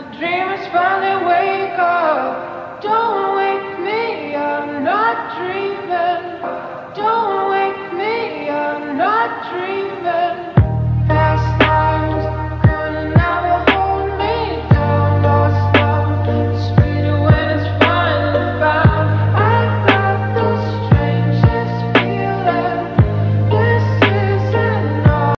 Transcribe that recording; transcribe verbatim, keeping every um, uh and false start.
Dreamers finally wake up. Don't wake me, I'm not dreaming.